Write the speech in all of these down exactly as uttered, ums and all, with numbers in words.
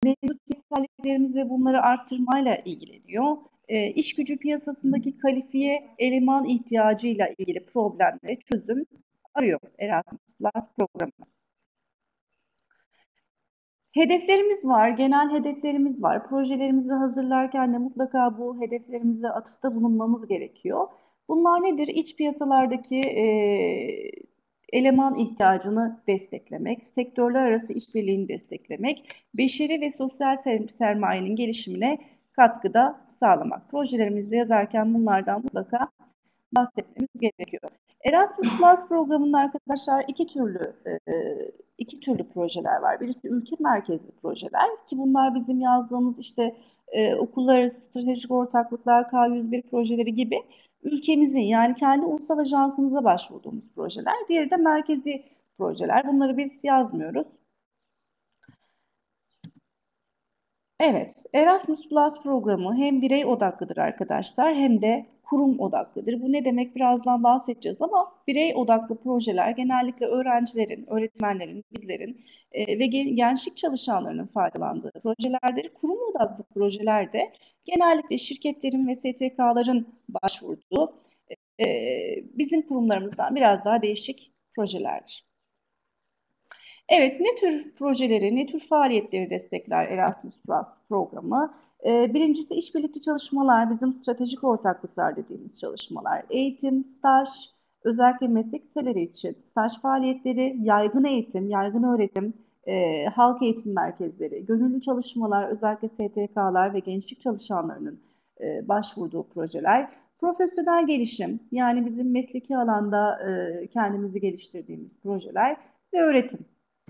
mevcut yeterliliklerimiz ve bunları arttırmayla ilgileniyor. E, iş gücü piyasasındaki kalifiye eleman ihtiyacıyla ilgili problemlere çözüm arıyor Erasmus Plus programı. Hedeflerimiz var, genel hedeflerimiz var. Projelerimizi hazırlarken de mutlaka bu hedeflerimize atıfta bulunmamız gerekiyor. Bunlar nedir? İç piyasalardaki e, eleman ihtiyacını desteklemek, sektörler arası işbirliğini desteklemek, beşeri ve sosyal sermayenin gelişimine katkıda sağlamak. Projelerimizi yazarken bunlardan mutlaka bahsetmemiz gerekiyor. Erasmus Plus programının arkadaşlar iki türlü e, iki türlü projeler var. Birisi ülke merkezli projeler ki bunlar bizim yazdığımız işte e, okullar arası stratejik ortaklıklar, K yüz bir projeleri gibi ülkemizin yani kendi ulusal ajansımıza başvurduğumuz projeler. Diğeri de merkezi projeler. Bunları biz yazmıyoruz. Evet, Erasmus Plus programı hem birey odaklıdır arkadaşlar hem de kurum odaklıdır. Bu ne demek birazdan bahsedeceğiz ama birey odaklı projeler genellikle öğrencilerin, öğretmenlerin, bizlerin e, ve gençlik çalışanlarının faydalandığı projelerdir. Kurum odaklı projelerde genellikle şirketlerin ve S T K'ların başvurduğu e, bizim kurumlarımızdan biraz daha değişik projelerdir. Evet, ne tür projeleri, ne tür faaliyetleri destekler Erasmus Plus programı? Ee, birincisi işbirlikçi çalışmalar, bizim stratejik ortaklıklar dediğimiz çalışmalar. Eğitim, staj, özellikle meslek liseleri için staj faaliyetleri, yaygın eğitim, yaygın öğretim, e, halk eğitim merkezleri, gönüllü çalışmalar, özellikle S T K'lar ve gençlik çalışanlarının e, başvurduğu projeler. Profesyonel gelişim, yani bizim mesleki alanda e, kendimizi geliştirdiğimiz projeler ve öğretim.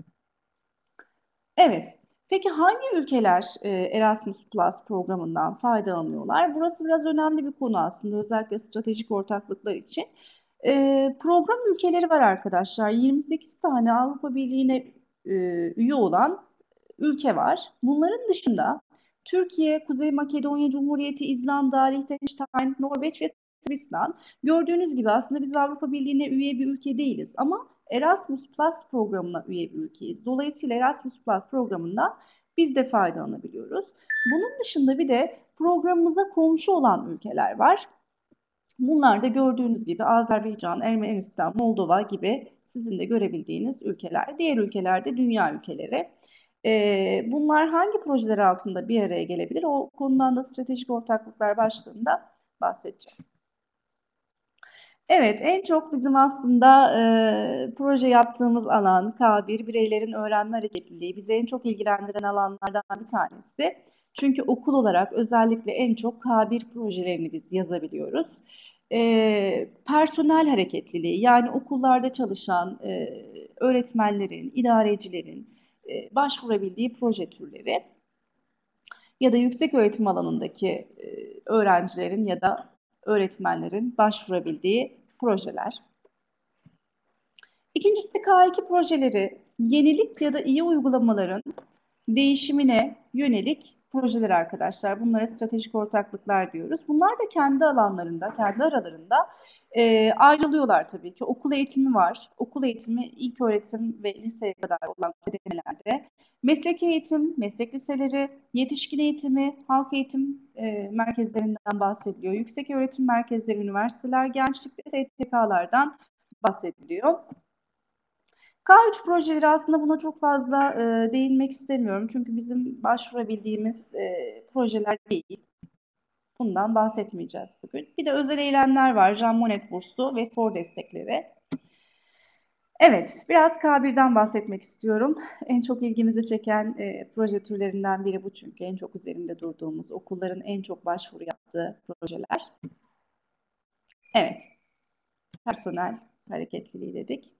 Evet. Peki hangi ülkeler e, Erasmus Plus programından faydalanıyorlar? Burası biraz önemli bir konu aslında, özellikle stratejik ortaklıklar için. E, program ülkeleri var arkadaşlar. yirmi sekiz tane Avrupa Birliği'ne e, üye olan ülke var. Bunların dışında Türkiye, Kuzey Makedonya Cumhuriyeti, İzlanda, Liechtenstein, Norveç ve Sırbistan. Gördüğünüz gibi aslında biz Avrupa Birliği'ne üye bir ülke değiliz ama Erasmus Plus programına üye bir ülkeyiz. Dolayısıyla Erasmus Plus programından biz de faydalanabiliyoruz. Bunun dışında bir de programımıza komşu olan ülkeler var. Bunlar da gördüğünüz gibi Azerbaycan, Ermenistan, Moldova gibi sizin de görebildiğiniz ülkeler. Diğer ülkeler de dünya ülkeleri. Ee, bunlar hangi projeler altında bir araya gelebilir? O konudan da stratejik ortaklıklar başlığında bahsedeceğim. Evet, en çok bizim aslında e, proje yaptığımız alan K bir, bireylerin öğrenme hareketliliği. Bizi en çok ilgilendiren alanlardan bir tanesi. Çünkü okul olarak özellikle en çok K bir projelerini biz yazabiliyoruz. E, personel hareketliliği, yani okullarda çalışan e, öğretmenlerin, idarecilerin e, başvurabildiği proje türleri ya da yüksek öğretim alanındaki e, öğrencilerin ya da öğretmenlerin başvurabildiği projeler. İkincisi K iki projeleri, yenilik ya da iyi uygulamaların değişimine yönelik projeler arkadaşlar. Bunlara stratejik ortaklıklar diyoruz. Bunlar da kendi alanlarında, kendi aralarında e, ayrılıyorlar tabii ki. Okul eğitimi var. Okul eğitimi ilk öğretim ve liseye kadar olan kademelerde. Meslek eğitim, meslek liseleri, yetişkin eğitimi, halk eğitim e, merkezlerinden bahsediliyor. Yüksek öğretim merkezleri, üniversiteler, gençlik ve S T K'lardan bahsediliyor. K üç projeleri aslında buna çok fazla e, değinmek istemiyorum. Çünkü bizim başvurabildiğimiz e, projeler değil. Bundan bahsetmeyeceğiz bugün. Bir de özel eylemler var. Jean Monnet burslu ve spor destekleri. Evet, biraz K birden bahsetmek istiyorum. En çok ilgimizi çeken e, proje türlerinden biri bu çünkü. En çok üzerinde durduğumuz, okulların en çok başvuru yaptığı projeler. Evet, personel hareketliliği dedik.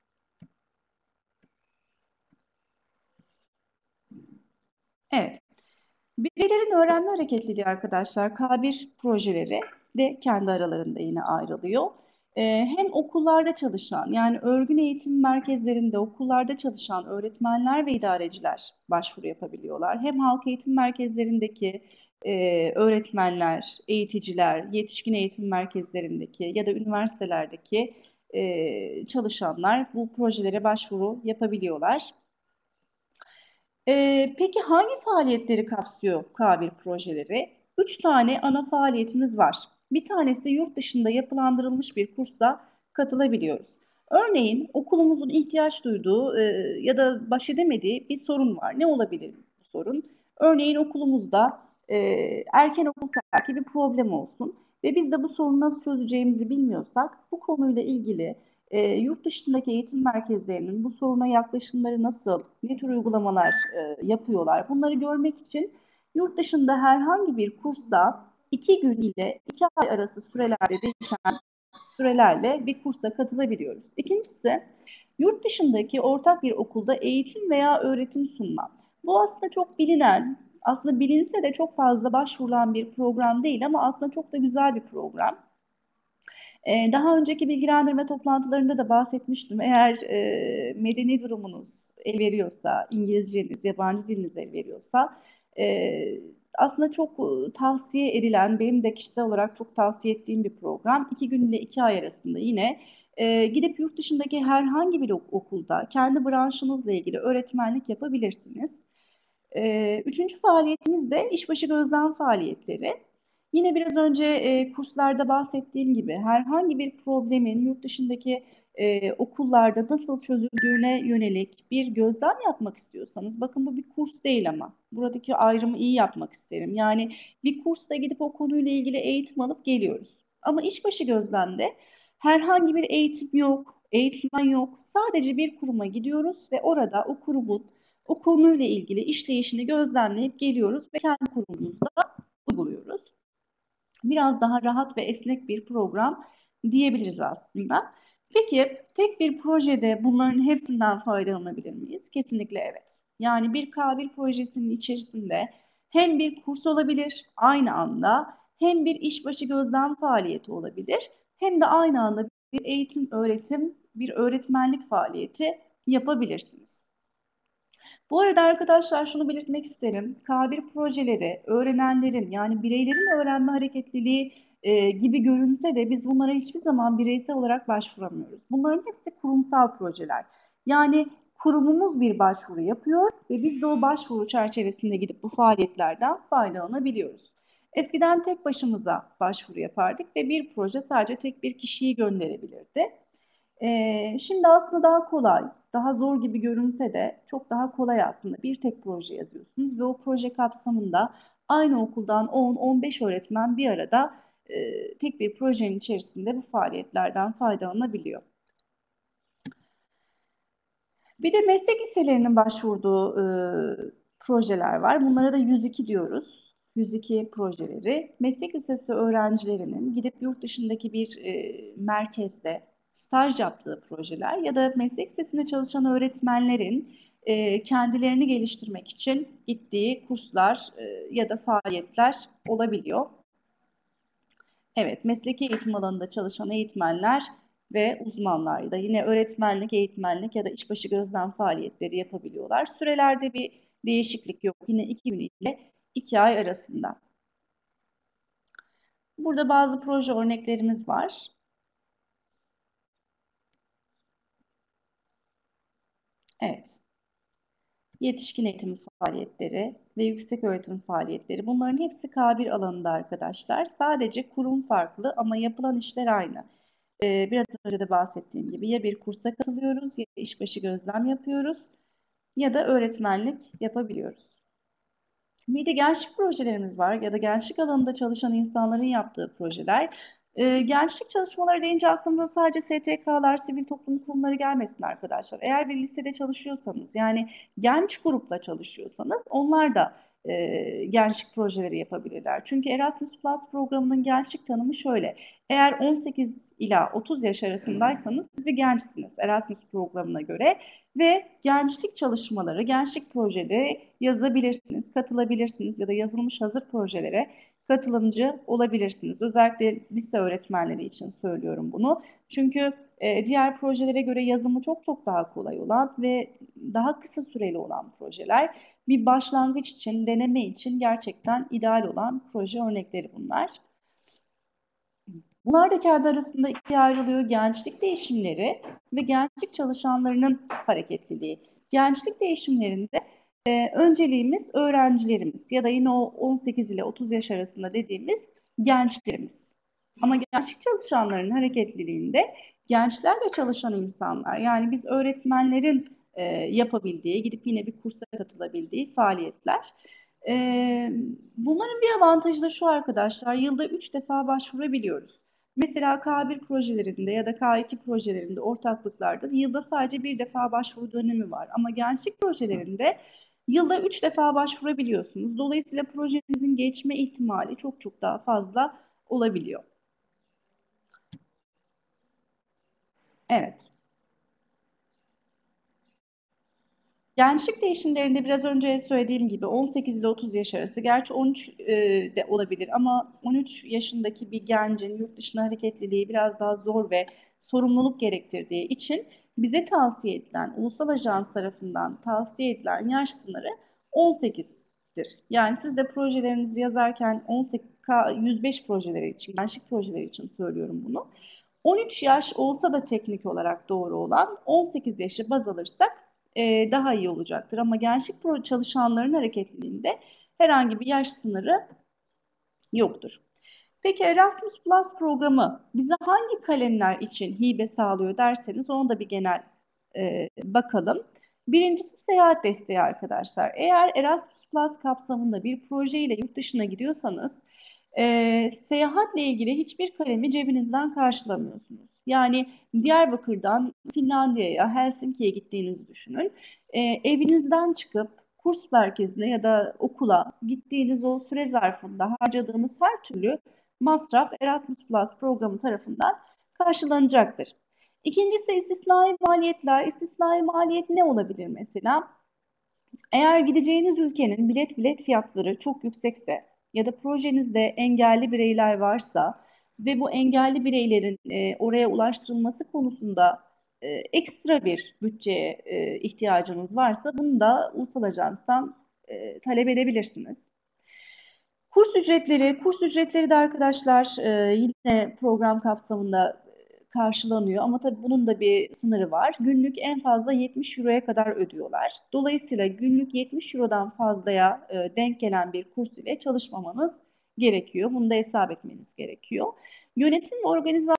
Evet. Bireylerin öğrenme hareketliliği arkadaşlar, K bir projeleri de kendi aralarında yine ayrılıyor. Ee, hem okullarda çalışan, yani örgün eğitim merkezlerinde okullarda çalışan öğretmenler ve idareciler başvuru yapabiliyorlar. Hem halk eğitim merkezlerindeki e, öğretmenler, eğiticiler, yetişkin eğitim merkezlerindeki ya da üniversitelerdeki e, çalışanlar bu projelere başvuru yapabiliyorlar. Ee, peki hangi faaliyetleri kapsıyor K bir projeleri? Ee, peki hangi faaliyetleri kapsıyor K bir projeleri? Üç tane ana faaliyetimiz var. Bir tanesi yurt dışında yapılandırılmış bir kursa katılabiliyoruz. Örneğin okulumuzun ihtiyaç duyduğu e, ya da baş edemediği bir sorun var. Ne olabilir bu sorun? Örneğin okulumuzda e, erken okul terki bir problem olsun ve biz de bu sorunu nasıl çözeceğimizi bilmiyorsak bu konuyla ilgili e, yurt dışındaki eğitim merkezlerinin bu soruna yaklaşımları nasıl, ne tür uygulamalar e, yapıyorlar? Bunları görmek için yurt dışında herhangi bir kursta iki gün ile iki ay arası sürelerde değişen sürelerle bir kursa katılabiliyoruz. İkincisi, yurt dışındaki ortak bir okulda eğitim veya öğretim sunma. Bu aslında çok bilinen, aslında bilinse de çok fazla başvurulan bir program değil ama aslında çok da güzel bir program. Ee, daha önceki bilgilendirme toplantılarında da bahsetmiştim. Eğer e, medeni durumunuz el veriyorsa, İngilizceniz, yabancı diliniz el veriyorsa, e, aslında çok e, tavsiye edilen, benim de kişisel olarak çok tavsiye ettiğim bir program. İki gün ile iki ay arasında yine e, gidip yurt dışındaki herhangi bir okulda kendi branşınızla ilgili öğretmenlik yapabilirsiniz. Ee, üçüncü faaliyetimiz de işbaşı gözlem faaliyetleri. Yine biraz önce e, kurslarda bahsettiğim gibi herhangi bir problemin yurt dışındaki e, okullarda nasıl çözüldüğüne yönelik bir gözlem yapmak istiyorsanız, bakın bu bir kurs değil ama buradaki ayrımı iyi yapmak isterim. Yani bir kursta gidip o konuyla ilgili eğitim alıp geliyoruz. Ama işbaşı gözlemde herhangi bir eğitim yok, eğitmen yok. Sadece bir kuruma gidiyoruz ve orada o kurumun o konuyla ilgili işleyişini gözlemleyip geliyoruz ve kendi kurumumuzda uyguluyoruz. Biraz daha rahat ve esnek bir program diyebiliriz aslında. Peki tek bir projede bunların hepsinden faydalanabilir miyiz? Kesinlikle evet. Yani bir K bir projesinin içerisinde hem bir kurs olabilir aynı anda, hem bir işbaşı gözlem faaliyeti olabilir, hem de aynı anda bir eğitim, öğretim, bir öğretmenlik faaliyeti yapabilirsiniz. Bu arada arkadaşlar şunu belirtmek isterim. K bir projeleri öğrenenlerin, yani bireylerin öğrenme hareketliliği e, gibi görünse de biz bunlara hiçbir zaman bireysel olarak başvuramıyoruz. Bunların hepsi kurumsal projeler. Yani kurumumuz bir başvuru yapıyor ve biz de o başvuru çerçevesinde gidip bu faaliyetlerden faydalanabiliyoruz. Eskiden tek başımıza başvuru yapardık ve bir proje sadece tek bir kişiyi gönderebilirdi. Ee, şimdi aslında daha kolay, daha zor gibi görünse de çok daha kolay aslında. Bir tek proje yazıyorsunuz ve o proje kapsamında aynı okuldan on on beş öğretmen bir arada e, tek bir projenin içerisinde bu faaliyetlerden faydalanabiliyor. Bir de meslek liselerinin başvurduğu e, projeler var. Bunlara da yüz iki diyoruz. yüz iki projeleri. Meslek lisesi öğrencilerinin gidip yurt dışındaki bir e, merkezde staj yaptığı projeler ya da meslek lisesinde çalışan öğretmenlerin e, kendilerini geliştirmek için gittiği kurslar e, ya da faaliyetler olabiliyor. Evet, mesleki eğitim alanında çalışan eğitmenler ve uzmanlar da yine öğretmenlik, eğitmenlik ya da işbaşı gözlem faaliyetleri yapabiliyorlar. Sürelerde bir değişiklik yok. Yine iki gün ile iki ay arasında. Burada bazı proje örneklerimiz var. Evet. Yetişkin eğitim faaliyetleri ve yüksek öğretim faaliyetleri. Bunların hepsi K bir alanında arkadaşlar. Sadece kurum farklı ama yapılan işler aynı. Ee, biraz önce de bahsettiğim gibi ya bir kursa katılıyoruz ya işbaşı gözlem yapıyoruz ya da öğretmenlik yapabiliyoruz. Bir de gençlik projelerimiz var ya da gençlik alanında çalışan insanların yaptığı projeler. Ee, gençlik çalışmaları deyince aklımıza sadece S T K'lar, sivil toplum kurumları gelmesin arkadaşlar. Eğer bir lisede çalışıyorsanız, yani genç grupla çalışıyorsanız onlar da e, gençlik projeleri yapabilirler. Çünkü Erasmus Plus programının gençlik tanımı şöyle. Eğer on sekiz ila otuz yaş arasındaysanız siz bir gençsiniz Erasmus programına göre ve gençlik çalışmaları, gençlik projeleri yazabilirsiniz, katılabilirsiniz ya da yazılmış hazır projelere katılımcı olabilirsiniz. Özellikle lise öğretmenleri için söylüyorum bunu. Çünkü e, diğer projelere göre yazımı çok çok daha kolay olan ve daha kısa süreli olan projeler. Bir başlangıç için, deneme için gerçekten ideal olan proje örnekleri bunlar. Bunlar da kendi arasında ikiye ayrılıyor. Gençlik değişimleri ve gençlik çalışanlarının hareketliliği. Gençlik değişimlerinde Ee, önceliğimiz öğrencilerimiz ya da yine o on sekiz ile otuz yaş arasında dediğimiz gençlerimiz. Ama gençlik çalışanların hareketliliğinde gençlerle çalışan insanlar, yani biz öğretmenlerin e, yapabildiği, gidip yine bir kursa katılabildiği faaliyetler. E, bunların bir avantajı da şu arkadaşlar, yılda üç defa başvurabiliyoruz. Mesela K bir projelerinde ya da K iki projelerinde, ortaklıklarda yılda sadece bir defa başvuru dönemi var. Ama gençlik projelerinde yılda üç defa başvurabiliyorsunuz. Dolayısıyla projenizin geçme ihtimali çok çok daha fazla olabiliyor. Evet. Gençlik değişimlerinde biraz önce söylediğim gibi on sekiz ile otuz yaş arası, gerçi on üç e, de olabilir ama on üç yaşındaki bir gencin yurt dışına hareketliliği biraz daha zor ve sorumluluk gerektirdiği için bize tavsiye edilen, ulusal ajans tarafından tavsiye edilen yaş sınırı on sekizdir. Yani siz de projelerinizi yazarken on sekiz, yüz beş projeleri için, gençlik projeleri için söylüyorum bunu. on üç yaş olsa da teknik olarak doğru olan, on sekiz yaşı baz alırsak e, daha iyi olacaktır. Ama gençlik pro çalışanların hareketliliğinde herhangi bir yaş sınırı yoktur. Peki Erasmus Plus programı bize hangi kalemler için hibe sağlıyor derseniz, ona da bir genel e, bakalım. Birincisi seyahat desteği arkadaşlar. Eğer Erasmus Plus kapsamında bir projeyle yurt dışına gidiyorsanız, e, seyahatle ilgili hiçbir kalemi cebinizden karşılamıyorsunuz. Yani Diyarbakır'dan Finlandiya'ya, Helsinki'ye gittiğinizi düşünün. E, evinizden çıkıp kurs merkezine ya da okula gittiğiniz o süre zarfında harcadığınız her türlü masraf Erasmus Plus programı tarafından karşılanacaktır. İkincisi istisnai maliyetler. İstisnai maliyet ne olabilir mesela? Eğer gideceğiniz ülkenin bilet bilet fiyatları çok yüksekse ya da projenizde engelli bireyler varsa ve bu engelli bireylerin e, oraya ulaştırılması konusunda e, ekstra bir bütçeye e, ihtiyacınız varsa, bunu da ulusal ajanstan e, talep edebilirsiniz. Kurs ücretleri, kurs ücretleri de arkadaşlar e, yine program kapsamında e, karşılanıyor ama tabii bunun da bir sınırı var. Günlük en fazla yetmiş euroya kadar ödüyorlar. Dolayısıyla günlük yetmiş eurodan fazlaya e, denk gelen bir kurs ile çalışmamanız gerekiyor. Bunu da hesap etmeniz gerekiyor. Yönetim ve organizasyon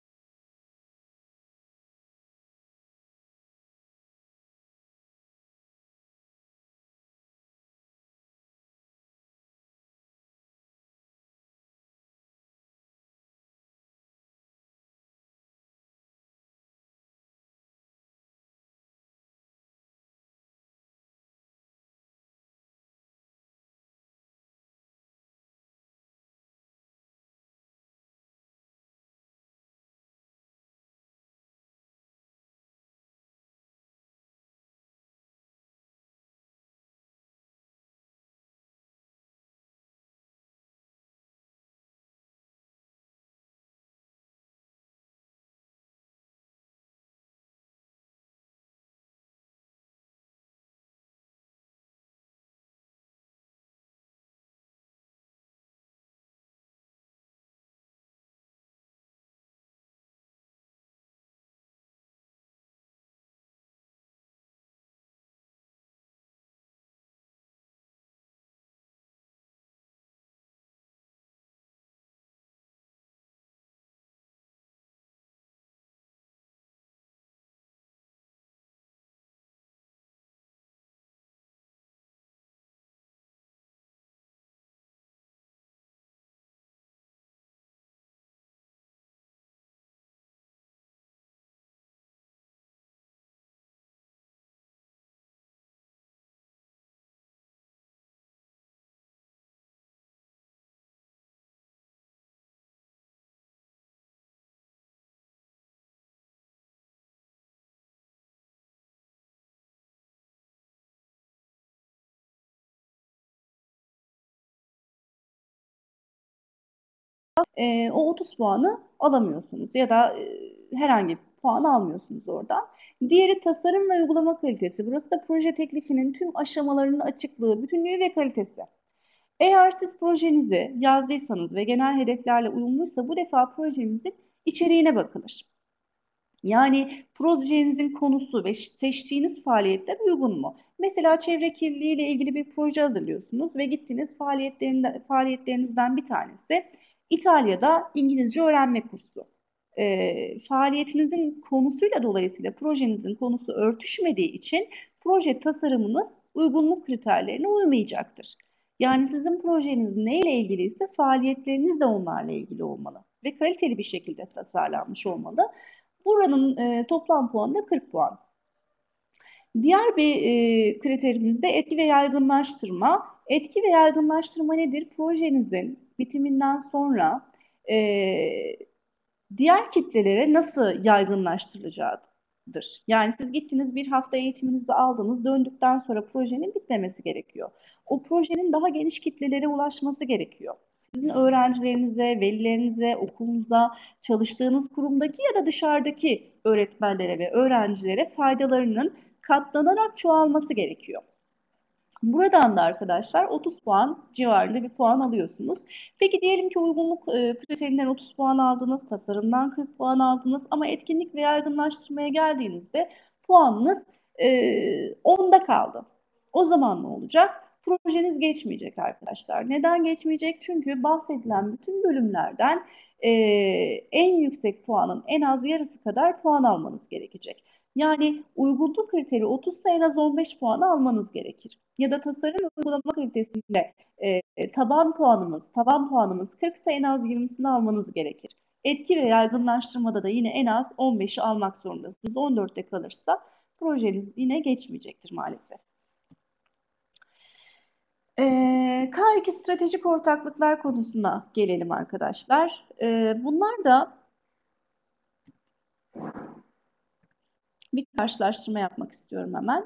e, o otuz puanı alamıyorsunuz ya da e, herhangi bir puan almıyorsunuz oradan. Diğeri tasarım ve uygulama kalitesi. Burası da proje teklifinin tüm aşamalarının açıklığı, bütünlüğü ve kalitesi. Eğer siz projenizi yazdıysanız ve genel hedeflerle uyumluysa, bu defa projenizin içeriğine bakılır. Yani projenizin konusu ve seçtiğiniz faaliyetler uygun mu? Mesela çevre kirliliği ile ilgili bir proje hazırlıyorsunuz ve gittiğiniz faaliyetlerinden, faaliyetlerinizden bir tanesi İtalya'da İngilizce öğrenme kursu. E, faaliyetinizin konusuyla dolayısıyla projenizin konusu örtüşmediği için proje tasarımınız uygunluk kriterlerine uymayacaktır. Yani sizin projeniz neyle ilgiliyse faaliyetleriniz de onlarla ilgili olmalı ve kaliteli bir şekilde tasarlanmış olmalı. Buranın e, toplam puanı da kırk puan. Diğer bir e, kriterimiz de etki ve yaygınlaştırma. Etki ve yaygınlaştırma nedir? Projenizin bitiminden sonra e, diğer kitlelere nasıl yaygınlaştırılacağıdır. Yani siz gittiniz bir hafta eğitiminizi aldınız, döndükten sonra projenin bitmemesi gerekiyor. O projenin daha geniş kitlelere ulaşması gerekiyor. Sizin öğrencilerinize, velilerinize, okulunuza, çalıştığınız kurumdaki ya da dışarıdaki öğretmenlere ve öğrencilere faydalarının katlanarak çoğalması gerekiyor. Buradan da arkadaşlar otuz puan civarında bir puan alıyorsunuz. Peki diyelim ki uygunluk e, kriterinden otuz puan aldınız, tasarımdan kırk puan aldınız ama etkinlik ve yaygınlaştırmaya geldiğinizde puanınız e, onda kaldı. O zaman ne olacak? Projeniz geçmeyecek arkadaşlar. Neden geçmeyecek? Çünkü bahsedilen bütün bölümlerden e, en yüksek puanın en az yarısı kadar puan almanız gerekecek. Yani uygunluk kriteri otuz ise en az on beş puan almanız gerekir. Ya da tasarım uygulama kalitesinde e, taban puanımız, taban puanımız kırk ise en az yirmisini almanız gerekir. Etki ve yaygınlaştırmada da yine en az on beşi almak zorundasınız. on dörtte kalırsa projeniz yine geçmeyecektir maalesef. Ee, K iki stratejik ortaklıklar konusuna gelelim arkadaşlar. Ee, bunlar da bir karşılaştırma yapmak istiyorum hemen.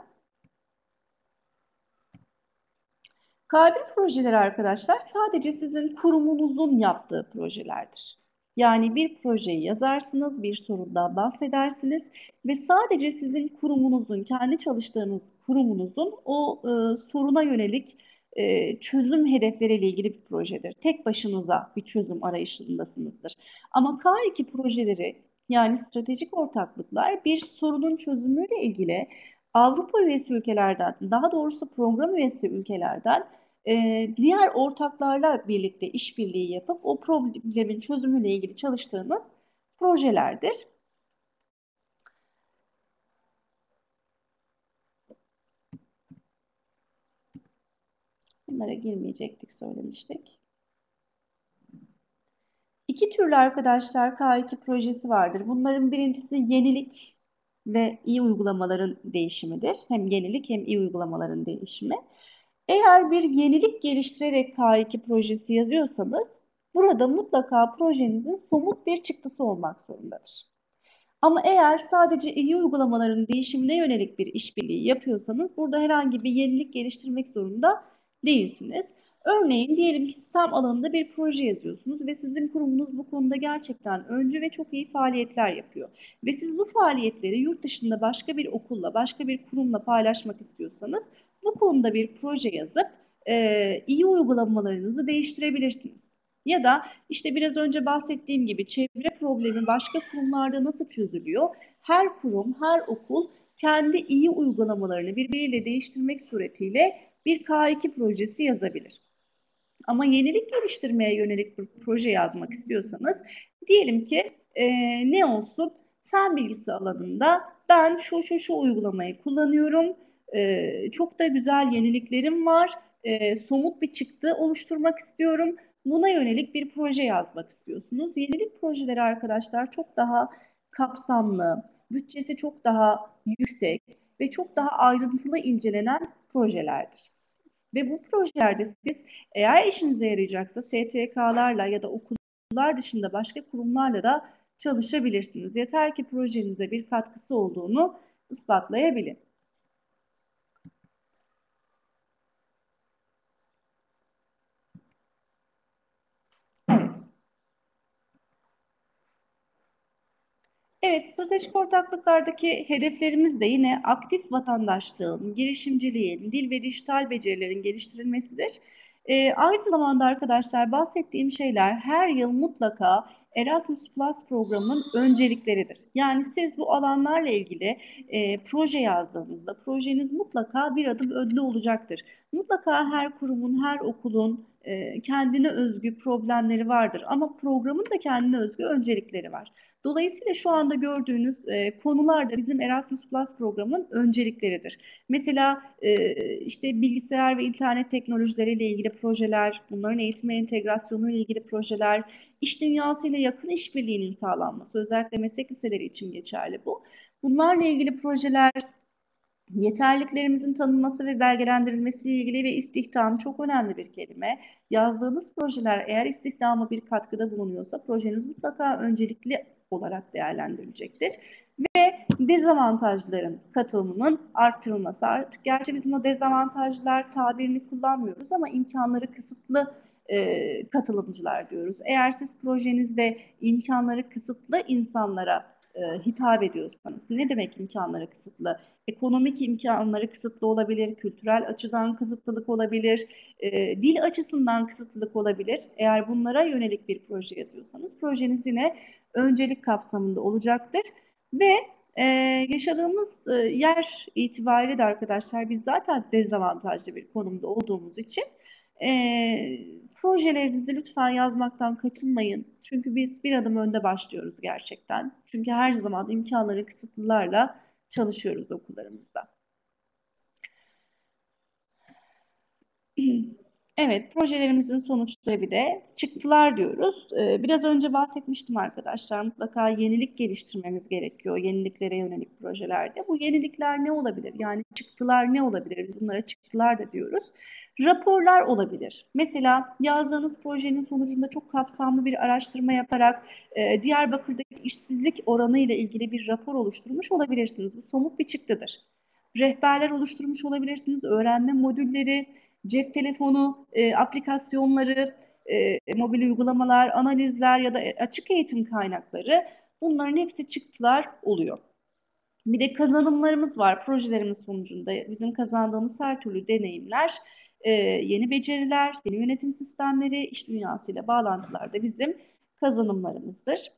K bir projeleri arkadaşlar sadece sizin kurumunuzun yaptığı projelerdir. Yani bir projeyi yazarsınız, bir sorundan bahsedersiniz ve sadece sizin kurumunuzun, kendi çalıştığınız kurumunuzun o e, soruna yönelik e, çözüm hedefleriyle ilgili bir projedir. Tek başınıza bir çözüm arayışındasınızdır. Ama K iki projeleri yani stratejik ortaklıklar bir sorunun çözümüyle ilgili Avrupa üyesi ülkelerden, daha doğrusu program üyesi ülkelerden e, diğer ortaklarla birlikte işbirliği yapıp o problemin çözümüyle ilgili çalıştığınız projelerdir. Bunlara girmeyecektik, söylemiştik. İki türlü arkadaşlar K iki projesi vardır. Bunların birincisi yenilik ve iyi uygulamaların değişimidir. Hem yenilik hem iyi uygulamaların değişimi. Eğer bir yenilik geliştirerek K iki projesi yazıyorsanız burada mutlaka projenizin somut bir çıktısı olmak zorundadır. Ama eğer sadece iyi uygulamaların değişimine yönelik bir işbirliği yapıyorsanız burada herhangi bir yenilik geliştirmek zorunda değilsiniz. Örneğin diyelim ki sistem alanında bir proje yazıyorsunuz ve sizin kurumunuz bu konuda gerçekten öncü ve çok iyi faaliyetler yapıyor. Ve siz bu faaliyetleri yurt dışında başka bir okulla, başka bir kurumla paylaşmak istiyorsanız bu konuda bir proje yazıp e, iyi uygulamalarınızı değiştirebilirsiniz. Ya da işte biraz önce bahsettiğim gibi çevre problemi başka kurumlarda nasıl çözülüyor? Her kurum, her okul kendi iyi uygulamalarını birbiriyle değiştirmek suretiyle bir K iki projesi yazabilir. Ama yenilik geliştirmeye yönelik bir proje yazmak istiyorsanız diyelim ki e, ne olsun? Fen bilgisi alanında ben şu şu şu uygulamayı kullanıyorum. E, çok da güzel yeniliklerim var. E, somut bir çıktı oluşturmak istiyorum. Buna yönelik bir proje yazmak istiyorsunuz. Yenilik projeleri arkadaşlar çok daha kapsamlı, bütçesi çok daha yüksek ve çok daha ayrıntılı incelenen projelerdir. Ve bu projelerde siz eğer işinize yarayacaksa S T K'larla ya da okullar dışında başka kurumlarla da çalışabilirsiniz. Yeter ki projenize bir katkısı olduğunu ispatlayabilin. Evet. Evet, stratejik ortaklıklardaki hedeflerimiz de yine aktif vatandaşlığın, girişimciliğin, dil ve dijital becerilerin geliştirilmesidir. E, aynı zamanda arkadaşlar bahsettiğim şeyler her yıl mutlaka Erasmus Plus programının öncelikleridir. Yani siz bu alanlarla ilgili e, proje yazdığınızda projeniz mutlaka bir adım önde olacaktır. Mutlaka her kurumun, her okulun e, kendine özgü problemleri vardır ama programın da kendine özgü öncelikleri var. Dolayısıyla şu anda gördüğünüz e, konular da bizim Erasmus Plus programının öncelikleridir. Mesela e, işte bilgisayar ve internet teknolojileriyle ilgili projeler, bunların eğitime entegrasyonu ile ilgili projeler, iş dünyasıyla yakın işbirliğinin sağlanması, özellikle meslek liseleri için geçerli bu. Bunlarla ilgili projeler, yeterliliklerimizin tanınması ve belgelendirilmesiyle ilgili ve istihdam çok önemli bir kelime. Yazdığınız projeler eğer istihdama bir katkıda bulunuyorsa projeniz mutlaka öncelikli olarak değerlendirilecektir. Ve dezavantajların katılımının artırılması. Artık gerçi bizim o dezavantajlar tabirini kullanmıyoruz ama imkanları kısıtlı e, katılımcılar diyoruz. Eğer siz projenizde imkanları kısıtlı insanlara e, hitap ediyorsanız, ne demek imkanları kısıtlı? Ekonomik imkanları kısıtlı olabilir, kültürel açıdan kısıtlılık olabilir, e, dil açısından kısıtlılık olabilir. Eğer bunlara yönelik bir proje yazıyorsanız projeniz yine öncelik kapsamında olacaktır. Ve e, yaşadığımız e, yer itibariyle de arkadaşlar biz zaten dezavantajlı bir konumda olduğumuz için e, projelerinizi lütfen yazmaktan kaçınmayın. Çünkü biz bir adım önde başlıyoruz gerçekten. Çünkü her zaman imkanları kısıtlılarla çalışıyoruz okullarımızda. Evet, projelerimizin sonuçları bir de çıktılar diyoruz. Ee, biraz önce bahsetmiştim arkadaşlar. Mutlaka yenilik geliştirmemiz gerekiyor yeniliklere yönelik projelerde. Bu yenilikler ne olabilir? Yani çıktılar ne olabilir? Biz bunlara çıktılar da diyoruz. Raporlar olabilir. Mesela yazdığınız projenin sonucunda çok kapsamlı bir araştırma yaparak e, Diyarbakır'daki işsizlik oranı ile ilgili bir rapor oluşturmuş olabilirsiniz. Bu somut bir çıktıdır. Rehberler oluşturmuş olabilirsiniz. Öğrenme modülleri, cep telefonu e, aplikasyonları, e, mobil uygulamalar, analizler ya da açık eğitim kaynakları, bunların hepsi çıktılar oluyor. Bir de kazanımlarımız var. Projelerimiz sonucunda bizim kazandığımız her türlü deneyimler, e, yeni beceriler, yeni yönetim sistemleri, iş dünyasıyla bağlantılar da bizim kazanımlarımızdır.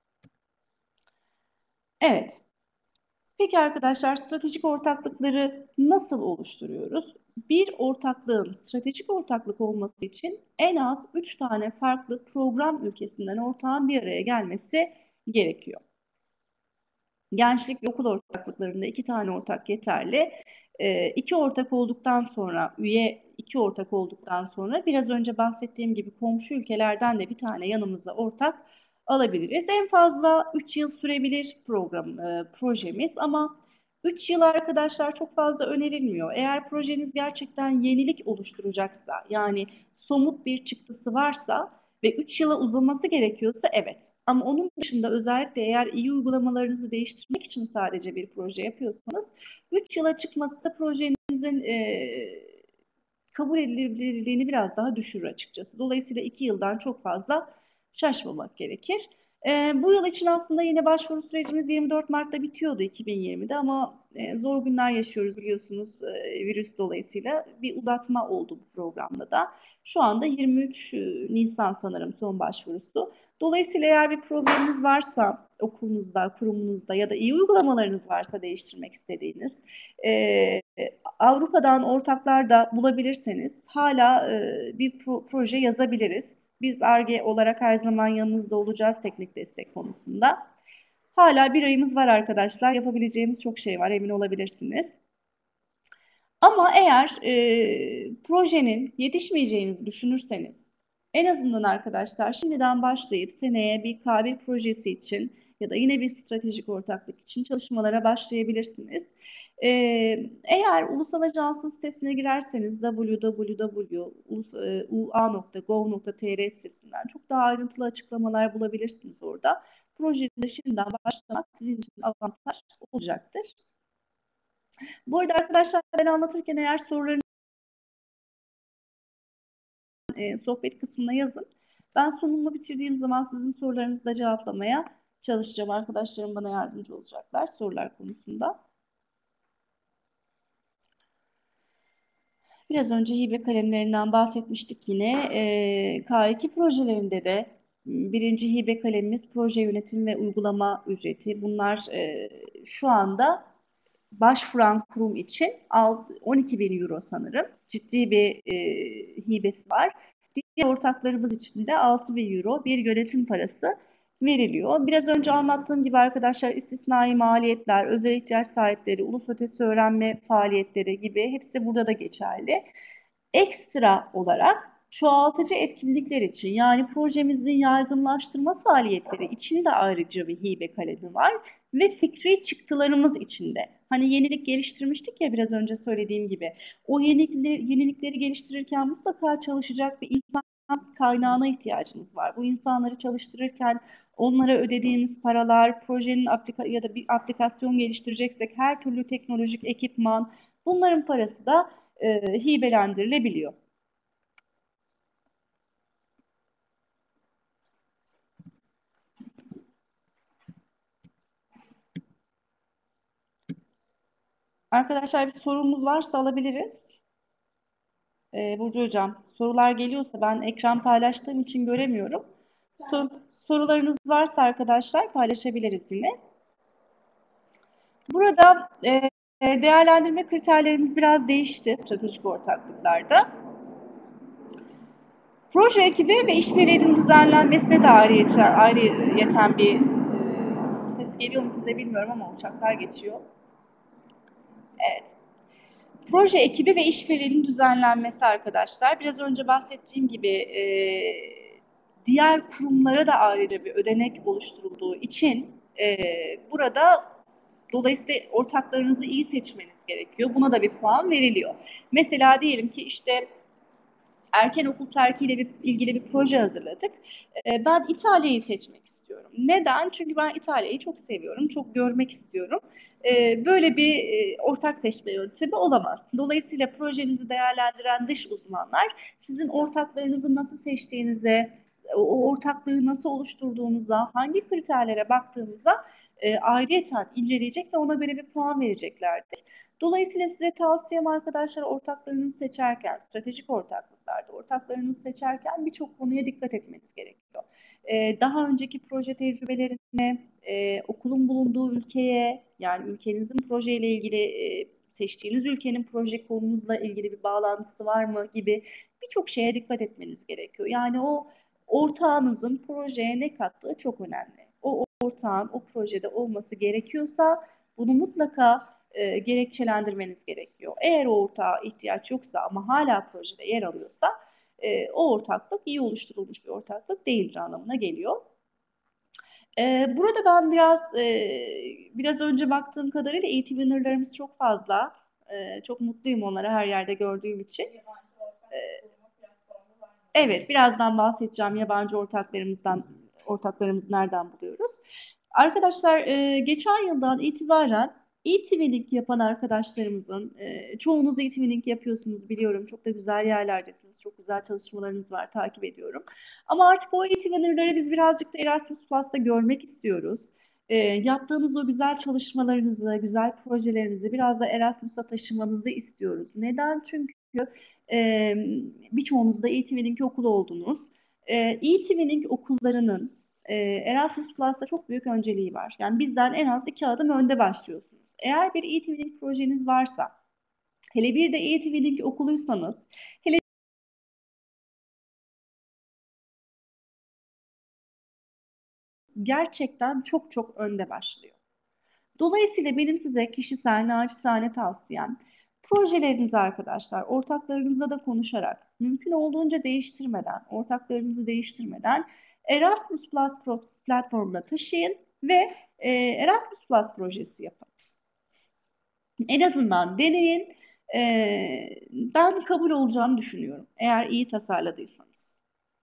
Evet. Peki arkadaşlar, stratejik ortaklıkları nasıl oluşturuyoruz? Bir ortaklığın stratejik ortaklık olması için en az üç tane farklı program ülkesinden ortağın bir araya gelmesi gerekiyor. Gençlik ve okul ortaklıklarında iki tane ortak yeterli. E, iki ortak olduktan sonra, üye iki ortak olduktan sonra biraz önce bahsettiğim gibi komşu ülkelerden de bir tane yanımıza ortak alabiliriz. En fazla üç yıl sürebilir program, e, projemiz ama üç yıl arkadaşlar çok fazla önerilmiyor. Eğer projeniz gerçekten yenilik oluşturacaksa, yani somut bir çıktısı varsa ve üç yıla uzaması gerekiyorsa evet. Ama onun dışında özellikle eğer iyi uygulamalarınızı değiştirmek için sadece bir proje yapıyorsanız üç yıla çıkması projenizin e, kabul edilebilirliğini biraz daha düşürür açıkçası. Dolayısıyla iki yıldan çok fazla şaşmamak gerekir. E, bu yıl için aslında yine başvuru sürecimiz yirmi dört Mart'ta bitiyordu iki bin yirmide ama e, zor günler yaşıyoruz biliyorsunuz e, virüs dolayısıyla bir uzatma oldu bu programda da. Şu anda yirmi üç Nisan sanırım son başvurusu. Dolayısıyla eğer bir probleminiz varsa okulunuzda, kurumunuzda ya da iyi uygulamalarınız varsa değiştirmek istediğiniz, e, Avrupa'dan ortaklar da bulabilirseniz hala e, bir pro proje yazabiliriz. Biz Ar-Ge olarak her zaman yanınızda olacağız teknik destek konusunda. Hala bir ayımız var arkadaşlar. Yapabileceğimiz çok şey var, emin olabilirsiniz. Ama eğer e, projenin yetişmeyeceğinizi düşünürseniz, en azından arkadaşlar şimdiden başlayıp seneye bir K bir projesi için ya da yine bir stratejik ortaklık için çalışmalara başlayabilirsiniz. Ee, eğer Ulusal Ajans'ın sitesine girerseniz double-u double-u double-u nokta u a nokta gov nokta t r sitesinden çok daha ayrıntılı açıklamalar bulabilirsiniz orada. Projede şimdiden başlamak sizin için avantaj olacaktır. Bu arada arkadaşlar ben anlatırken eğer sorularınızı e, sohbet kısmına yazın. Ben sunumu bitirdiğim zaman sizin sorularınızı da cevaplamaya çalışacağım. Arkadaşlarım bana yardımcı olacaklar sorular konusunda. Biraz önce hibe kalemlerinden bahsetmiştik yine. E, K iki projelerinde de Birinci hibe kalemimiz proje yönetim ve uygulama ücreti. Bunlar e, şu anda başvuran kurum için on iki bin euro sanırım. Ciddi bir e, hibesi var. Diğer ortaklarımız için de altı bin euro bir yönetim parası veriliyor. Biraz önce anlattığım gibi arkadaşlar istisnai maliyetler, özel ihtiyaç sahipleri, ulus ötesi öğrenme faaliyetleri gibi hepsi burada da geçerli. Ekstra olarak çoğaltıcı etkinlikler için yani projemizin yaygınlaştırma faaliyetleri için de ayrıca bir hibe kalemi var ve fikri çıktılarımız için de. Hani yenilik geliştirmiştik ya biraz önce söylediğim gibi. O yenilikleri, yenilikleri geliştirirken mutlaka çalışacak bir insan kaynağına ihtiyacımız var. Bu insanları çalıştırırken onlara ödediğiniz paralar, projenin aplika ya da bir aplikasyon geliştireceksek her türlü teknolojik ekipman, bunların parası da e, hibelendirilebiliyor. Arkadaşlar bir sorumuz varsa alabiliriz. Ee, Burcu Hocam, sorular geliyorsa ben ekran paylaştığım için göremiyorum. So- sorularınız varsa arkadaşlar paylaşabiliriz yine. Burada e, değerlendirme kriterlerimiz biraz değişti stratejik ortaklıklarda. Proje ekibi ve işbirliğinin düzenlenmesine de ayrıyeten, ayrıyeten bir e, ses geliyor mu size bilmiyorum ama uçaklar geçiyor. Evet. Proje ekibi ve işbirliğinin düzenlenmesi arkadaşlar. Biraz önce bahsettiğim gibi e, diğer kurumlara da ayrıca bir ödenek oluşturulduğu için e, burada dolayısıyla ortaklarınızı iyi seçmeniz gerekiyor. Buna da bir puan veriliyor. Mesela diyelim ki işte erken okul terkiyle bir, ilgili bir proje hazırladık. E, ben İtalya'yı seçmek istiyorum. Neden? Çünkü ben İtalya'yı çok seviyorum, çok görmek istiyorum. E, böyle bir e, ortak seçme yöntemi olamaz. Dolayısıyla projenizi değerlendiren dış uzmanlar sizin ortaklarınızı nasıl seçtiğinize, o ortaklığı nasıl oluşturduğunuza, hangi kriterlere baktığınıza e, ayrıyeten inceleyecek ve ona göre bir puan vereceklerdir. Dolayısıyla size tavsiyem arkadaşlar ortaklarınızı seçerken, stratejik ortaklıklarda ortaklarınızı seçerken birçok konuya dikkat etmeniz gerekiyor. Ee, daha önceki proje tecrübelerine, e, okulun bulunduğu ülkeye, yani ülkenizin projeyle ilgili, e, seçtiğiniz ülkenin proje konunuzla ilgili bir bağlantısı var mı gibi birçok şeye dikkat etmeniz gerekiyor. Yani o ortağınızın projeye ne kattığı çok önemli. O ortağın o projede olması gerekiyorsa bunu mutlaka e, gerekçelendirmeniz gerekiyor. Eğer o ortağa ihtiyaç yoksa ama hala projede yer alıyorsa e, o ortaklık iyi oluşturulmuş bir ortaklık değildir anlamına geliyor. E, burada ben biraz e, biraz önce baktığım kadarıyla eğitim winner'larımız çok fazla. E, çok mutluyum onları her yerde gördüğüm için. Evet, birazdan bahsedeceğim yabancı ortaklarımızdan, ortaklarımızı nereden buluyoruz. Arkadaşlar, e, geçen yıldan itibaren e-twinning yapan arkadaşlarımızın, e, çoğunuz e-twinning yapıyorsunuz biliyorum. Çok da güzel yerlerdesiniz, çok güzel çalışmalarınız var, takip ediyorum. Ama artık o e-twinner'ları biz birazcık da Erasmus Plus'ta görmek istiyoruz. E, yaptığınız o güzel çalışmalarınızı, güzel projelerinizi biraz da Erasmus'a taşımanızı istiyoruz. Neden? Çünkü e, birçoğunuz da e-twinning okulu oldunuz. E, e-twinning okullarının e, Erasmus Plus'ta çok büyük önceliği var. Yani bizden en az iki adım önde başlıyorsunuz. Eğer bir e-twinning projeniz varsa, hele bir de e-twinning okuluysanız, hele gerçekten çok çok önde başlıyor. Dolayısıyla benim size kişisel naçizane tavsiyem projelerinizi arkadaşlar ortaklarınızla da konuşarak mümkün olduğunca değiştirmeden, ortaklarınızı değiştirmeden Erasmus Plus platformuna taşıyın ve e, Erasmus Plus projesi yapın. En azından deneyin. E, ben kabul olacağını düşünüyorum eğer iyi tasarladıysanız.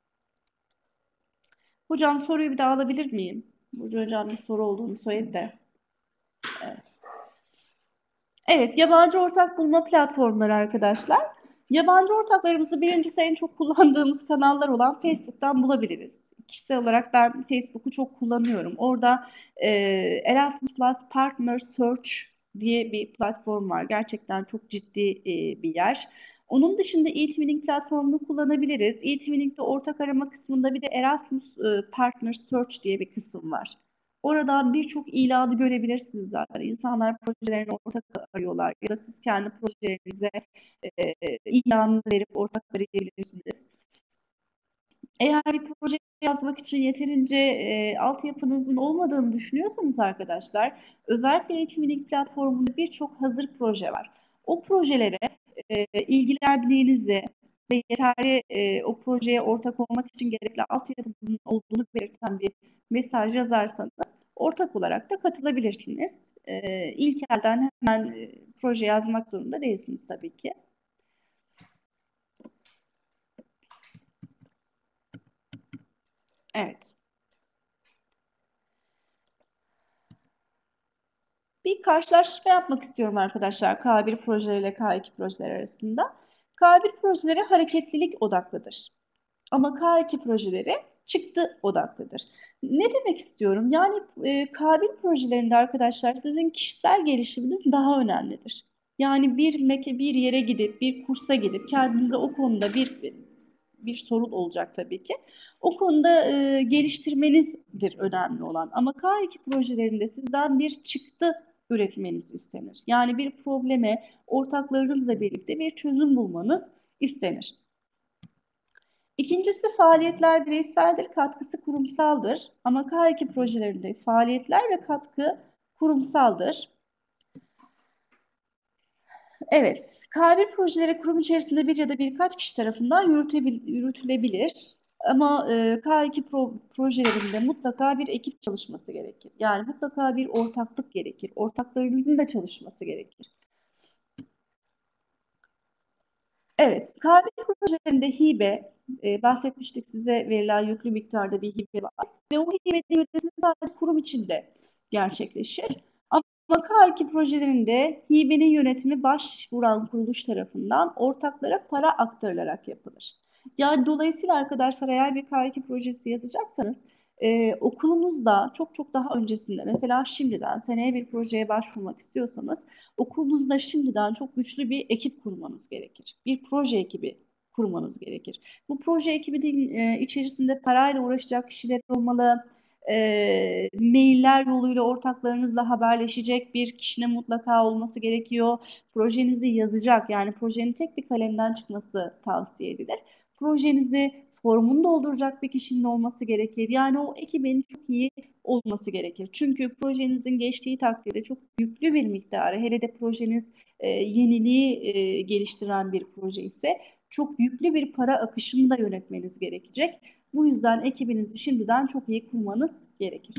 Hocam soruyu bir daha alabilir miyim? Burcu Hocam bir soru olduğunu söyledi de. Evet. Evet, yabancı ortak bulma platformları arkadaşlar. Yabancı ortaklarımızı birincisi en çok kullandığımız kanallar olan Facebook'tan bulabiliriz. Kişisel olarak ben Facebook'u çok kullanıyorum. Orada e, Erasmus Plus Partner Search diye bir platform var. Gerçekten çok ciddi e, bir yer. Onun dışında eTwinning platformunu kullanabiliriz. eTwinning'de ortak arama kısmında bir de Erasmus e, Partner Search diye bir kısım var. Oradan birçok ilanı görebilirsiniz zaten. İnsanlar projelerini ortak arıyorlar ya da siz kendi projelerinize e, ilanını verip ortak arayabilirsiniz. Eğer bir proje yazmak için yeterince e, altyapınızın olmadığını düşünüyorsanız arkadaşlar, özellikle eğitimlik platformunda birçok hazır proje var. O projelere e, ilgilendiğinizi ve yeterli e, o projeye ortak olmak için gerekli altyapınızın olduğunu belirten bir mesaj yazarsanız ortak olarak da katılabilirsiniz. E, ilk elden hemen e, proje yazmak zorunda değilsiniz tabii ki. Evet. Bir karşılaştırma yapmak istiyorum arkadaşlar K bir projeleriyle K iki projeler arasında. K bir projeleri hareketlilik odaklıdır. Ama K iki projeleri çıktı odaklıdır. Ne demek istiyorum? Yani e, K bir projelerinde arkadaşlar sizin kişisel gelişiminiz daha önemlidir. Yani bir meke bir yere gidip bir kursa gidip kendinize o konuda bir bir sorun olacak tabii ki. O konuda e, geliştirmenizdir önemli olan. Ama K iki projelerinde sizden bir çıktı üretmeniz istenir. Yani bir probleme ortaklarınızla birlikte bir çözüm bulmanız istenir. İkincisi faaliyetler bireyseldir, katkısı kurumsaldır. Ama K iki projelerinde faaliyetler ve katkı kurumsaldır. Evet, K bir projeleri kurum içerisinde bir ya da birkaç kişi tarafından yürütülebilir. Ama e, K iki pro projelerinde mutlaka bir ekip çalışması gerekir. Yani mutlaka bir ortaklık gerekir. Ortaklarınızın da çalışması gerekir. Evet, K bir projelerinde hibe, e, bahsetmiştik size verilen yüklü miktarda bir hibe var. Ve o hibenin yönetimi zaten kurum içinde gerçekleşir. Ama K iki projelerinde hibenin yönetimi başvuran kuruluş tarafından ortaklara para aktarılarak yapılır. Yani dolayısıyla arkadaşlar eğer bir K iki projesi yazacaksanız e, okulunuzda çok çok daha öncesinde mesela şimdiden seneye bir projeye başvurmak istiyorsanız okulunuzda şimdiden çok güçlü bir ekip kurmanız gerekir. Bir proje ekibi kurmanız gerekir. Bu proje ekibinin e, içerisinde parayla uğraşacak kişiler olmalı, e, mailler yoluyla ortaklarınızla haberleşecek bir kişinin mutlaka olması gerekiyor. Projenizi yazacak, yani projenin tek bir kalemden çıkması tavsiye edilir. Projenizi formunu dolduracak bir kişinin olması gerekir. Yani o ekibin çok iyi olması gerekir. Çünkü projenizin geçtiği takdirde çok yüklü bir miktarı, hele de projeniz e, yeniliği e, geliştiren bir proje ise çok yüklü bir para akışını da yönetmeniz gerekecek. Bu yüzden ekibinizi şimdiden çok iyi kurmanız gerekir.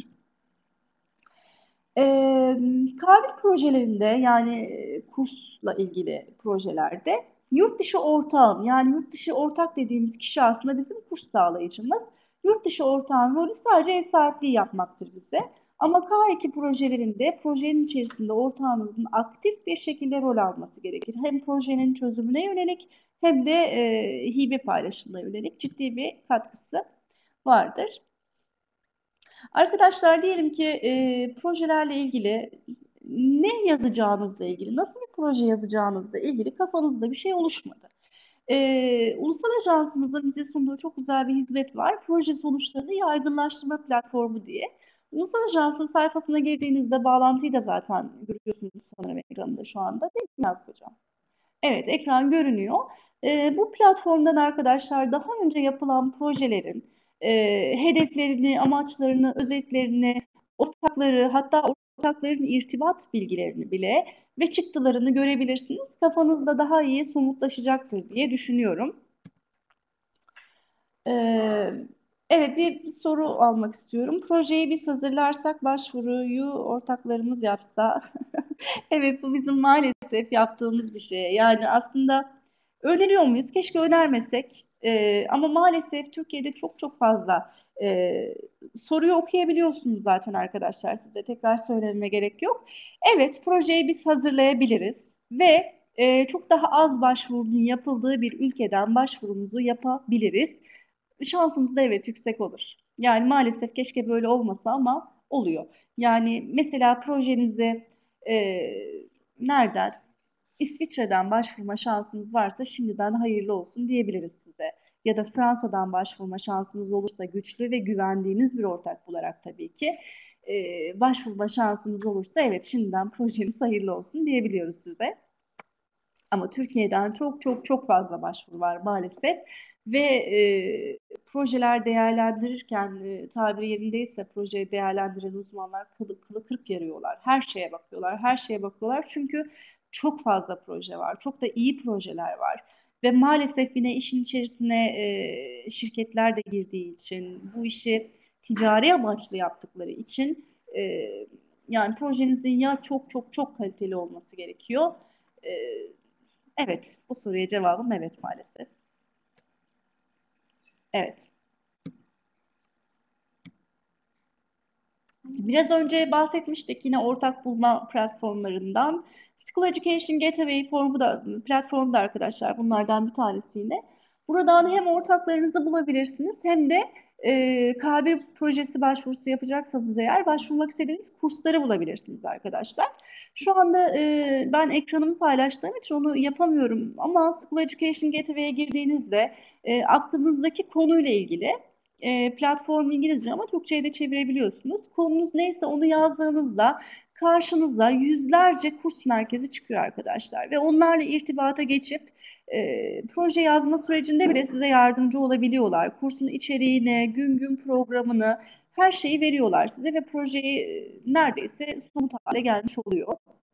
E, K bir projelerinde yani e, kursla ilgili projelerde yurt dışı ortağım yani yurt dışı ortak dediğimiz kişi aslında bizim kurs sağlayıcımız. Yurt dışı ortağın rolü sadece ev sahipliği yapmaktır bize. Ama K iki projelerinde projenin içerisinde ortağımızın aktif bir şekilde rol alması gerekir. Hem projenin çözümüne yönelik hem de e, hibe paylaşımına yönelik ciddi bir katkısı vardır. Arkadaşlar diyelim ki e, projelerle ilgili ne yazacağınızla ilgili, nasıl bir proje yazacağınızla ilgili kafanızda bir şey oluşmadı. E, Ulusal Ajansımızın bize sunduğu çok güzel bir hizmet var. Proje sonuçlarını yaygınlaştırma platformu diye. Ulusal Ajans'ın sayfasına girdiğinizde bağlantıyı da zaten görüyorsunuz sanırım ekranda şu anda değil mi Yakup Hocam? Evet, ekran görünüyor. E, bu platformdan arkadaşlar daha önce yapılan projelerin e, hedeflerini, amaçlarını, özetlerini, ortakları, hatta ortakların irtibat bilgilerini bile ve çıktılarını görebilirsiniz. Kafanızda daha iyi somutlaşacaktır diye düşünüyorum. Ee, evet, bir soru almak istiyorum. Projeyi biz hazırlarsak başvuruyu ortaklarımız yapsa evet, bu bizim maalesef yaptığımız bir şey. Yani aslında öneriyor muyuz? Keşke önermesek. Ee, ama maalesef Türkiye'de çok çok fazla e, soruyu okuyabiliyorsunuz zaten arkadaşlar. Size tekrar söylememe gerek yok. Evet, projeyi biz hazırlayabiliriz ve e, çok daha az başvurunun yapıldığı bir ülkeden başvurumuzu yapabiliriz. Şansımız da evet yüksek olur. Yani maalesef keşke böyle olmasa ama oluyor. Yani mesela projenizi e, nereden? İsviçre'den başvurma şansınız varsa şimdiden hayırlı olsun diyebiliriz size. Ya da Fransa'dan başvurma şansınız olursa güçlü ve güvendiğiniz bir ortak bularak tabii ki e, başvurma şansınız olursa evet şimdiden projeniz hayırlı olsun diyebiliyoruz size. Ama Türkiye'den çok çok çok fazla başvuru var maalesef ve e, projeler değerlendirirken e, tabiri yerindeyse projeyi değerlendiren uzmanlar kılı, kılı kırk yarıyorlar. Her şeye bakıyorlar, her şeye bakıyorlar çünkü çok fazla proje var, çok da iyi projeler var. Ve maalesef yine işin içerisine e, şirketler de girdiği için, bu işi ticari amaçlı yaptıkları için e, yani projenizin ya çok çok çok kaliteli olması gerekiyor. E, Evet, bu soruya cevabım evet maalesef. Evet. Biraz önce bahsetmiştik yine ortak bulma platformlarından. School Education Gateway formu da, platformu da arkadaşlar bunlardan bir tanesi yine. Buradan hem ortaklarınızı bulabilirsiniz hem de e, K bir projesi başvurusu yapacaksanız eğer başvurmak istediğiniz kursları bulabilirsiniz arkadaşlar. Şu anda e, ben ekranımı paylaştığım için onu yapamıyorum ama School Education Gateway'e girdiğinizde e, aklınızdaki konuyla ilgili e, platform İngilizce ama Türkçe'ye de çevirebiliyorsunuz. Konunuz neyse onu yazdığınızda karşınıza yüzlerce kurs merkezi çıkıyor arkadaşlar ve onlarla irtibata geçip e, proje yazma sürecinde bile size yardımcı olabiliyorlar. Kursun içeriğini, gün gün programını, her şeyi veriyorlar size ve projeyi e, neredeyse somut hale gelmiş oluyor.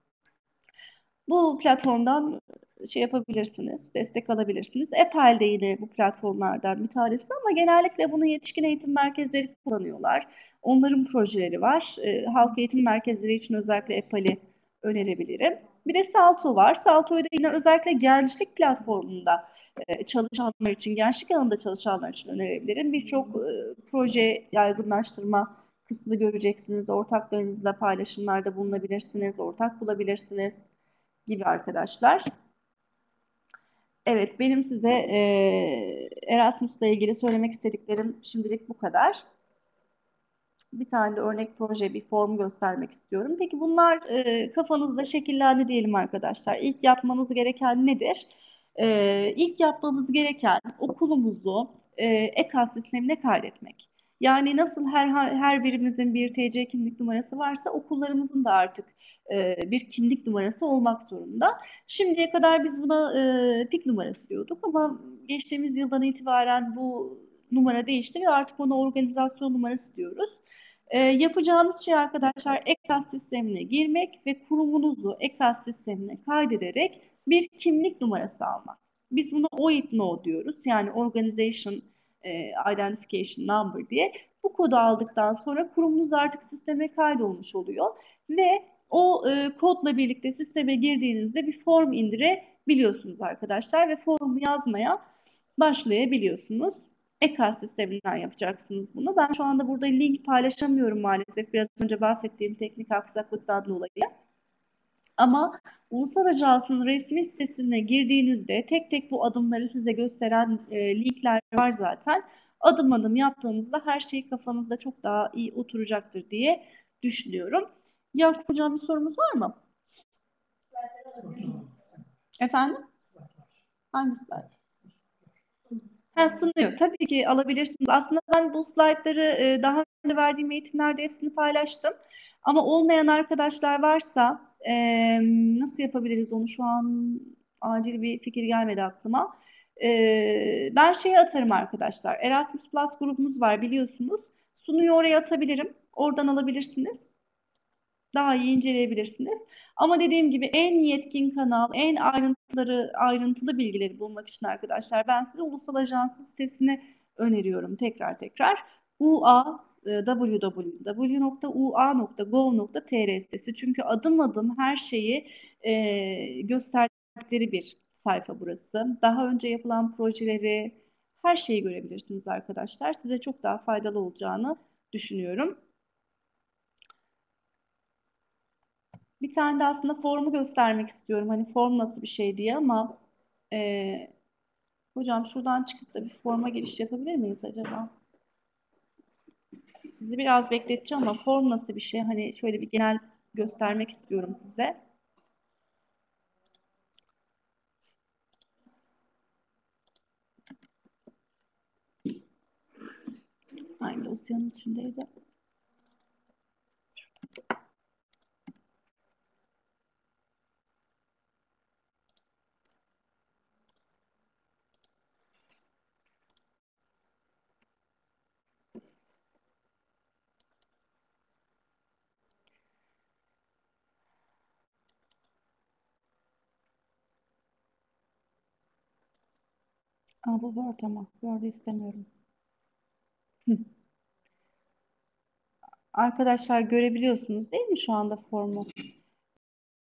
Bu platformdan şey yapabilirsiniz, destek alabilirsiniz. Epal de yine bu platformlardan bir tanesi ama genellikle bunu yetişkin eğitim merkezleri kullanıyorlar. Onların projeleri var. E, halk eğitim merkezleri için özellikle Epal'i önerebilirim. Bir de Salto var. Salto'yu da yine özellikle gençlik platformunda e, çalışanlar için, gençlik alanında çalışanlar için önerebilirim. Birçok e, proje yaygınlaştırma kısmı göreceksiniz. Ortaklarınızla paylaşımlarda bulunabilirsiniz, ortak bulabilirsiniz gibi arkadaşlar. Evet, benim size e, Erasmus'la ilgili söylemek istediklerim şimdilik bu kadar. Bir tane de örnek proje, bir form göstermek istiyorum. Peki bunlar e, kafanızda şekillendi diyelim arkadaşlar. İlk yapmanız gereken nedir? E, ilk yapmamız gereken okulumuzu e, EKAS sistemine kaydetmek. Yani nasıl her her birimizin bir T C kimlik numarası varsa okullarımızın da artık e, bir kimlik numarası olmak zorunda. Şimdiye kadar biz buna e, P I K numarası diyorduk ama geçtiğimiz yıldan itibaren bu numara değişti ve artık ona organizasyon numarası diyoruz. E, yapacağınız şey arkadaşlar EKAS sistemine girmek ve kurumunuzu EKAS sistemine kaydederek bir kimlik numarası almak. Biz buna O I D N O diyoruz. Yani Organization e, Identification Number diye. Bu kodu aldıktan sonra kurumunuz artık sisteme kaydolmuş oluyor ve o e, kodla birlikte sisteme girdiğinizde bir form indirebiliyorsunuz arkadaşlar ve formu yazmaya başlayabiliyorsunuz. EKAS sisteminden yapacaksınız bunu. Ben şu anda burada link paylaşamıyorum maalesef. Biraz önce bahsettiğim teknik aksaklıktan dolayı. Ama Ulusal Ajans'ın resmi sitesine girdiğinizde tek tek bu adımları size gösteren e, linkler var zaten. Adım adım yaptığınızda her şey kafanızda çok daha iyi oturacaktır diye düşünüyorum. Yakup Hocam bir sorumuz var mı? Efendim? Hangi slide? Ha, sunuyor. Tabii ki alabilirsiniz. Aslında ben bu slaytları e, daha önce verdiğim eğitimlerde hepsini paylaştım. Ama olmayan arkadaşlar varsa e, nasıl yapabiliriz onu şu an acil bir fikir gelmedi aklıma. E, ben şeyi atarım arkadaşlar. Erasmus Plus grubumuz var biliyorsunuz. Sunuyu oraya atabilirim. Oradan alabilirsiniz. Daha iyi inceleyebilirsiniz. Ama dediğim gibi en yetkin kanal, en ayrıntıları, ayrıntılı bilgileri bulmak için arkadaşlar ben size Ulusal Ajans'ın sitesini öneriyorum tekrar tekrar. U A w w w nokta u a nokta gov nokta t r sitesi. Çünkü adım adım her şeyi e, gösterdikleri bir sayfa burası. Daha önce yapılan projeleri, her şeyi görebilirsiniz arkadaşlar. Size çok daha faydalı olacağını düşünüyorum. Bir tane de aslında formu göstermek istiyorum. Hani form nasıl bir şey diye ama e, hocam şuradan çıkıp da bir forma giriş yapabilir miyiz acaba? Sizi biraz bekleteceğim ama form nasıl bir şey? Hani şöyle bir genel göstermek istiyorum size. Dosyanın içindeydi. Aa, bu Word ama. Word'u istemiyorum. Hı. Arkadaşlar görebiliyorsunuz değil mi şu anda formu?